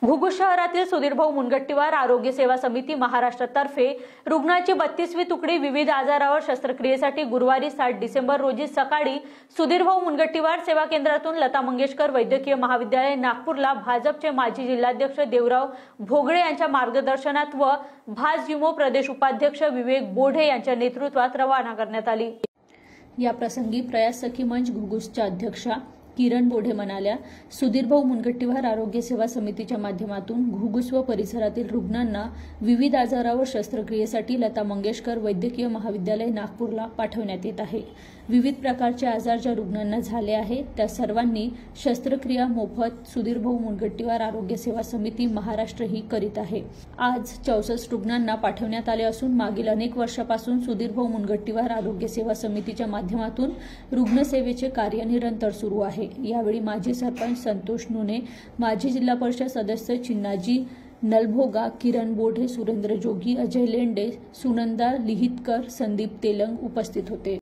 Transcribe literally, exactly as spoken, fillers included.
घुगुस शहरातील सुधीरभाऊ मुनगंटीवार आरोग्य सेवा समिती महाराष्ट्रातर्फे रुग्णाची बत्तीसवी तुकडी विविध आजारावर शस्त्रक्रियेसाठी गुरुवारी सात डिसेंबर रोजी सकाळी सुधीरभाऊ मुनगंटीवार सेवा केंद्रातून लता मंगेशकर वैद्यकीय महाविद्यालय नागपूरला भाजपचे माजी जिल्हाध्यक्ष देवराव भोगळे यांच्या मार्गदर्शनात व भाजयुमो प्रदेश उपाध्यक्ष विवेक बोढे यांच्या नेतृत्वात रवाना करण्यात आली। या प्रसंगी प्रयास सखी मंच घुगुसच्या अध्यक्षा किरण बोढे म्हणाल्या, सुधीरभाऊ मुनगंटीवार आरोग्य सेवा समितीच्या माध्यमातून घुगुस व परिसरातील रुग्णांना विविध आजारावर शस्त्रक्रियेसाठी लता मंगेशकर वैद्यकीय महाविद्यालय नागपूरला पाठवण्यात येत आहे। विविध प्रकारचे आजार ज्या रुग्णांना झाले आहे त्या सर्वांनी शस्त्रक्रिया मोफत सुधीरभाऊ मुनगंटीवार आरोग्य सेवा समिती महाराष्ट्र ही करीत आहे। आज चौसष्ट रुग्णांना पाठवण्यात आले असून मागील अनेक वर्षापासून सुधीरभाऊ मुनगंटीवार आरोग्य सेवा समितीच्या माध्यमातून रुग्णसेवेचे कार्य निरंतर सुरू आहे। यावेळी माजी सरपंच संतोष नुने, माजी जिल्हा परिषद सदस्य चिन्नाजी नलभोगा, किरण बोढे, सुरेंद्र जोगी, अजय लेंडे, सुनंदा लिहितकर, संदीप तेलंग उपस्थित होते।